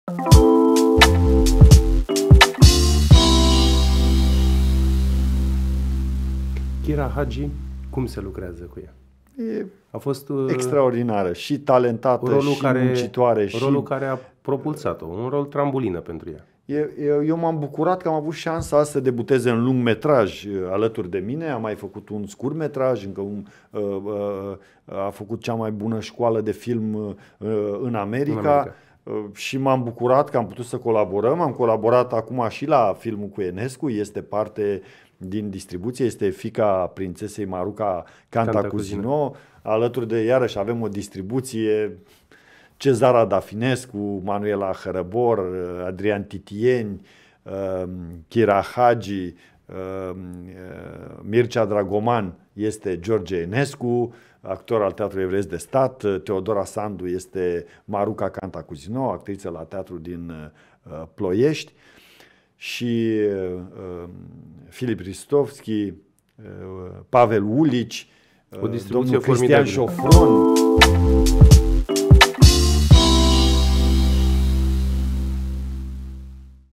Kira Hagi, cum se lucrează cu ea? A fost extraordinară, și talentată, și muncitoare. Rolul care a propulsat-o, un rol trambulină pentru ea. Eu m-am bucurat că am avut șansa să debuteze în lungmetraj alături de mine. Am mai făcut un scurtmetraj, a făcut cea mai bună școală de film în America. Și m-am bucurat că am putut să colaborăm. Am colaborat acum și la filmul cu Enescu, este parte din distribuție, este fiica prințesei Maruca Cantacuzino. Alături de, iarăși, avem o distribuție: Cezara Dafinescu, Manuela Hărăbor, Adrian Titieni, Kira Hagi, Mircea Dragoman este George Enescu, actor al Teatrului Evreiesc de Stat. Teodora Sandu este Maruca Cantacuzino, actriță la teatru din Ploiești. Și Filip Ristovski, Pavel Ulici, domnul Cristian Șofron.